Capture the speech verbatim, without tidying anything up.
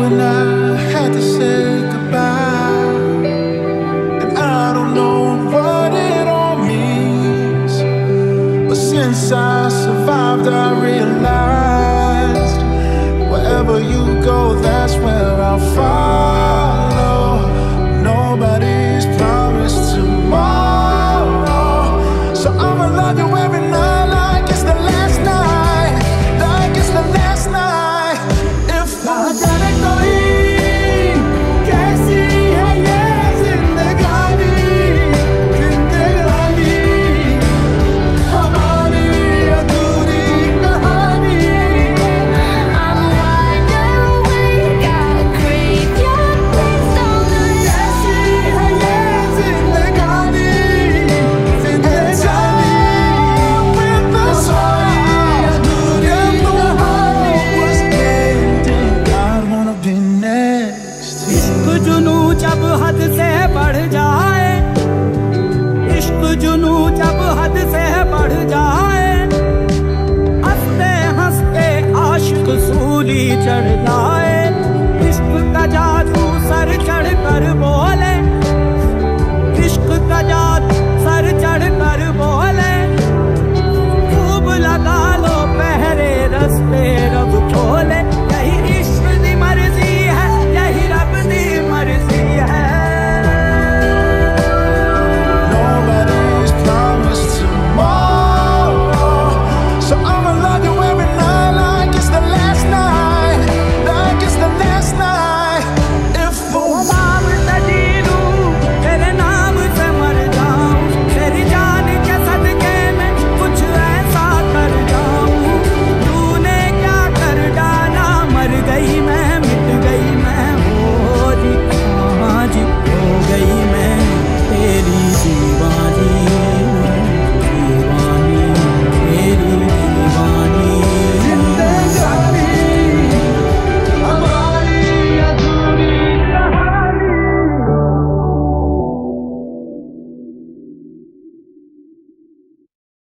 and I had to say goodbye, and I don't know what it all means, but since I survived I realized wherever you go, that's where I'll follow. Nobody's promised tomorrow, so I'ma love you every night like it's the last night, like it's the last night. If I gotta go in, कैसी है ये जिंदगानी, जिंदगानी हमारी अधूरी कहानी. I'm wide awake, gotta crave your place all night. कैसी है ये जिंदगानी, जिंदगानी with the sun, अधूरी कहानी was ending. I wanna be next to you. इश्क जुनू जब हद से बढ़ जाए, इश्क जुनू जब हद से बढ़ जाए, हंसते हंसते आशिक सूली चढ़ जाए. इश्क का जादू सर चढ़ कर बोले, इश्क का जादू